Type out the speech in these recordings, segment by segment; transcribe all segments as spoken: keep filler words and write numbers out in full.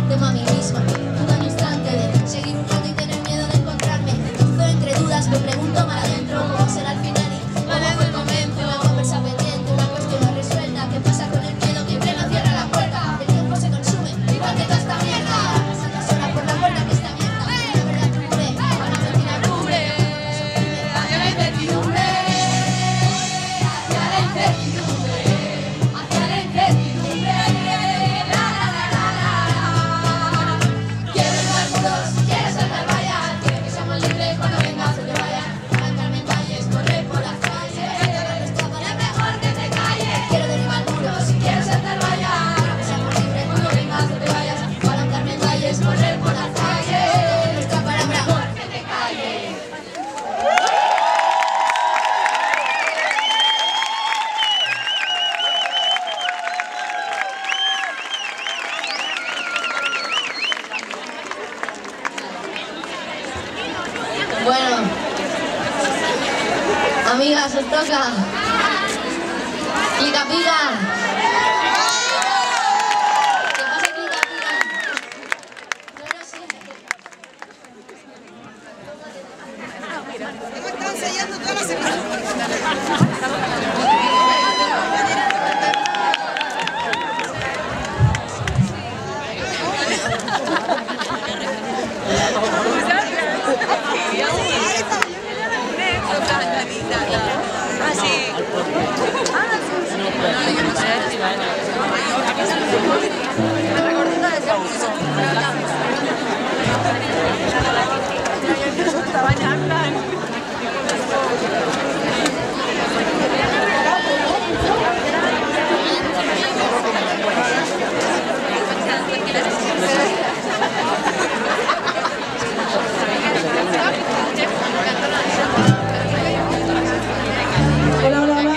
temo a mí misma, dudo un instante de seguir un rato y tener miedo de encontrarme. Cruzo entre dudas, me pregunto mal adentro cómo será el final y cómo fue el momento. Una conversa pendiente, una cuestión no resuelta. ¿Qué pasa con el miedo que frena cierra la puerta? El tiempo se consume, igual que toda esta mierda. Pasando sola por la puerta que está abierta. La verdad cubre, a una mentira cubre. Hacia la incertidumbre, hacia la incertidumbre, hacia la incertidumbre. La, la, la, la, la. Quiero derribar muros, quiero saltar vallas. Quiero que seamos libres cuando vengas o te vayas. Arrancarme en calles, correr por las calles. Es mejor que te calles. Quiero derribar muros, quiero saltar vallas. Quiero que seamos libres cuando vengas o te vayas. Arrancarme en calles, correr por las calles. Nuestra palabra, mejor que te calles. Bueno, amigas, os toca. Clica, pica. ¿Qué pasa, clica, pica? No lo sé. Hemos estado ensayando toda la semana. Hola, hola, hola.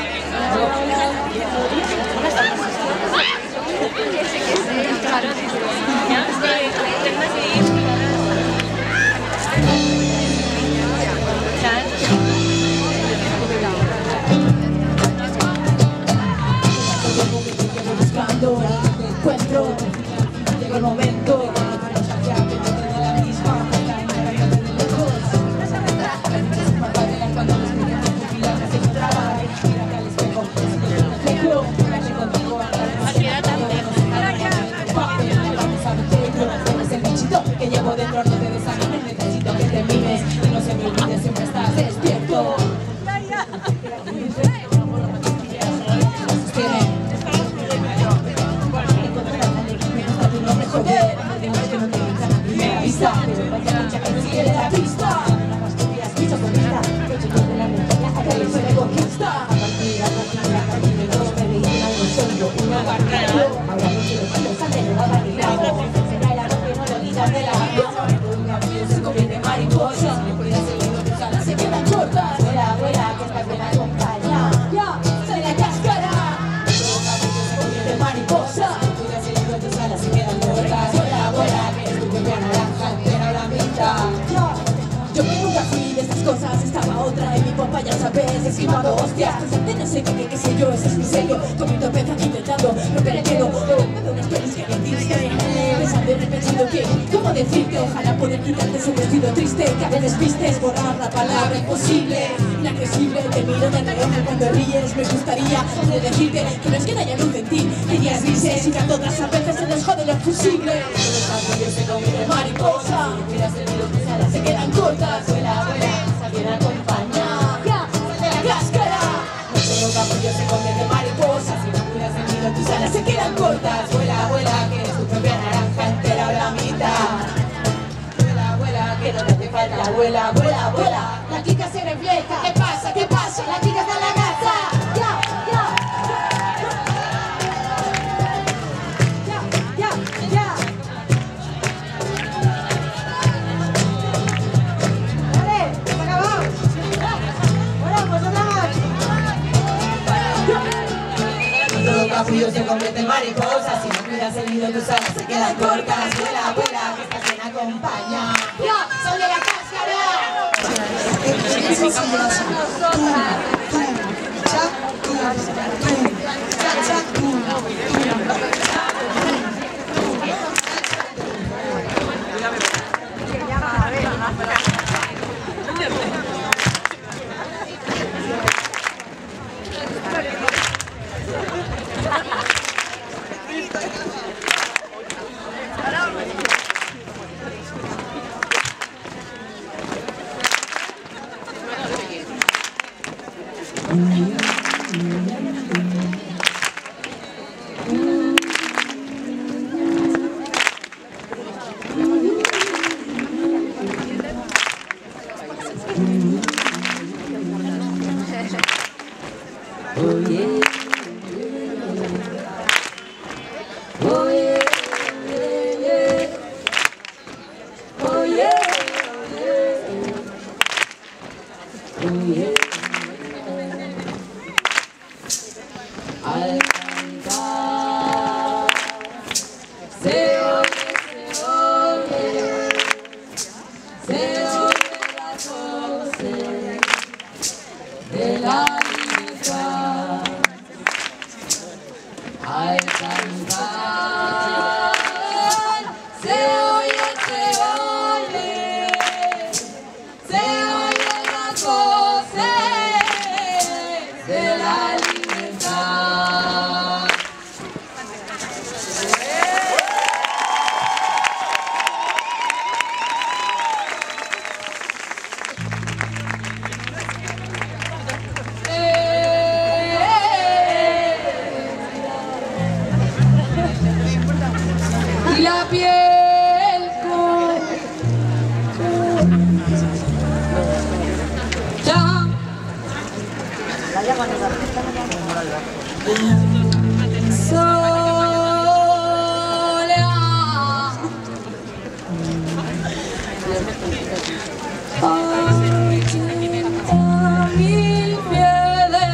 Buscando, te encuentro, llegó el momento. Que llevo dentro, no te desanimes, necesito que te mimes y no se me olvide, siempre estás despierto. Joder, además que no te gritan a primera vista, pero vaya mucha que sigue la pista. Una pastillas, piso con vista, coche con la mente, la calle se me conquista. A partir, a partir, a partir de dos, me veí algo solo, una barrera. Ahora no quiero que lo sale, no va a barrilar. Se cae la noche, no lo digas de la cabeza. Un cambio se convierte en mariposa. Me cuidas el oído, tus alas se quedan cortas. Vuela, vuela, que estás bien acompañada. Ya, sale la cáscara. Un cambio se convierte en mariposa. Me cuidas el oído, tus alas se quedan cortas. Vuela, vuela, que eres tu propia naranja entera la mitad. Yo que nunca fui de estas cosas, estaba otra en mi popa, ya sabes, esquivando hostias. Pensante no sé qué, qué sé yo, ese es mi sello. Comiendo pez aquí intentando romper el miedo. Hablando de unas pelis que mentiste, pensando y repetido que, ¿cómo decirte? Ojalá poder quitarte ese vestido triste que a veces vistes, borrar la palabra imposible, inaccesible. Te miro de reojo cuando ríes, me gustaría poder decirte que no es que no haya luz en ti, que días grises y que a todas a veces se les jode los fusibles. Pero el cambio se convierte en mariposa, miras el hilo, tus alas se quedan cortas. Vuela, vuela, salir acompañada. Ya, sale la cáscara. Nuestro capullo se convierte en mariposa. Si no cuidas el nido, tus alas se quedan cortas. Vuela, vuela, que eres tu propia naranja entera o la mitad. Vuela, vuela, que no te hace falta. Vuela, vuela, vuela. La chica se refleja. ¿Qué pasa? ¿Qué pasa? La chica está en la casa. Ya, ya. Ya, ya, ya. Todo capullo se convierte en mariposa. Si no cuidas el nido, tus alas se quedan cortas. Vuela, vuela, que esta cena acompaña. ¡Ya! ¡Sal de la cáscara! Al cantar se oye, se oye, se oye la voz de la libertad. Al cantar se oye, se oye, se oye la voz de la libertad. Y la piel con ya sola ochenta mil pies de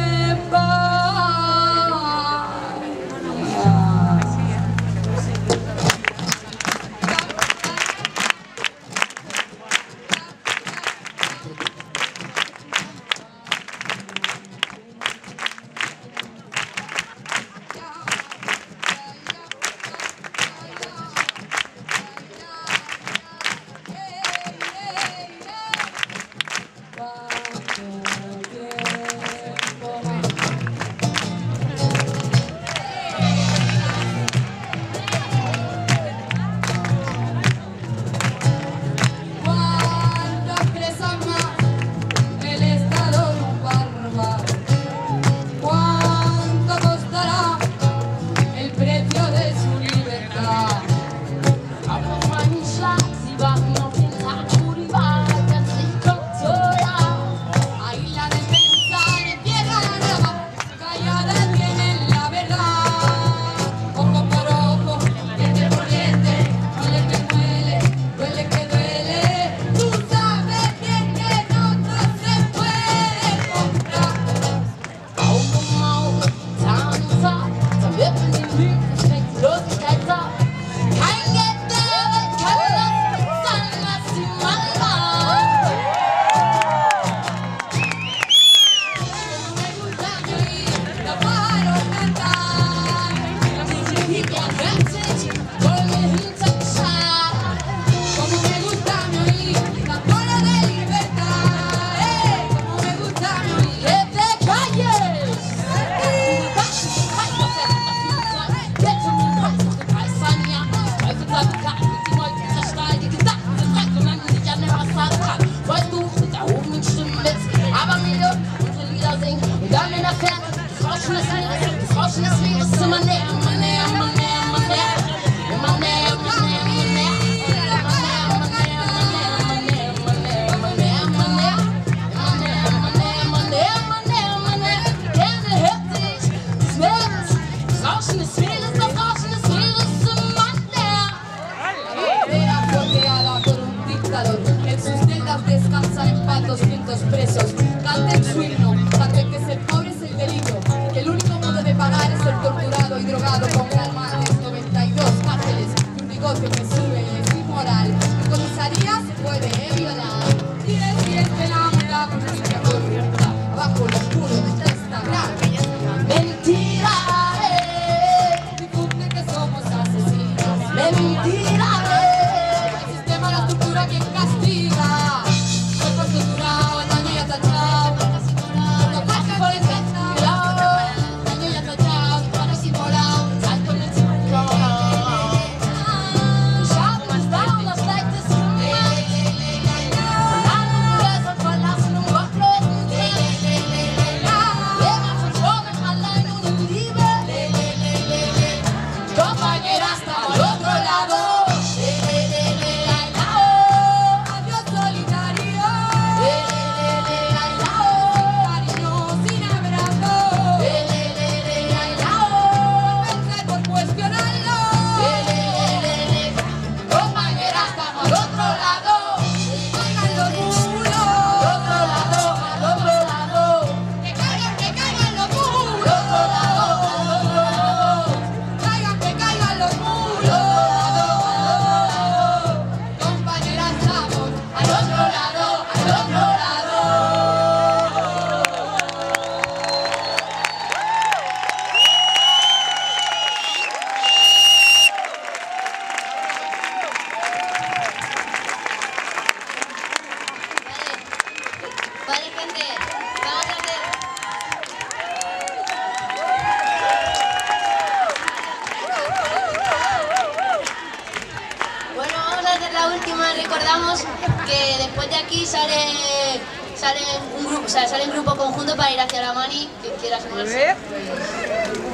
en sus celdas descansan en patos vientos presos. Cante el sueño, cante que ser pobre es el delito, que el único modo de pagar es ser torturado y drogado con calmantes, noventa y dos cárceles y un negocio que sube, es inmoral. En comisaría se puede violar. Tires, tires, pelamos la justicia corrupta, abajo los muros de Instagram. Mentira, eh, difunde que somos asesinos. Mentira, eh, el sistema la tortura quien castiga. Cuerpos torturados, daño y atachado. Tocaje por el destilado, daño y atachado, tocaje simulado, salto en el circuito. Shadows down, los lights la última, recordamos que después de aquí sale, sale un grupo, o sea, sale un grupo conjunto para ir hacia la Mani, que quiera sumarse.